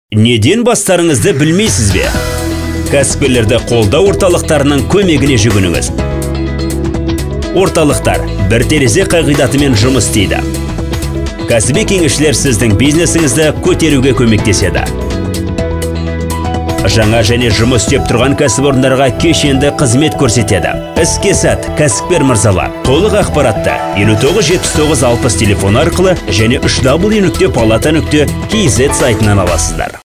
Неден бастарыңызды білмейсіз бе? Кәсіпкерлерді қолдау орталықтарының көмегіне жүгініңіз. Орталықтар бір терезе қағидатымен жұмыс істейді. Кәсіби кеңесшілер сіздің бизнесіңізді көтеруге көмектеседі. Жаңа және жұмыс істеп тұрған кәсіпорындарға кешенді қызмет көрсетеді. Іске сәт, кәсіпкер мырзалар. Толық ақпаратты 59 79 60 телефон арқылы және www.palata.kz сайтынан аласыздар.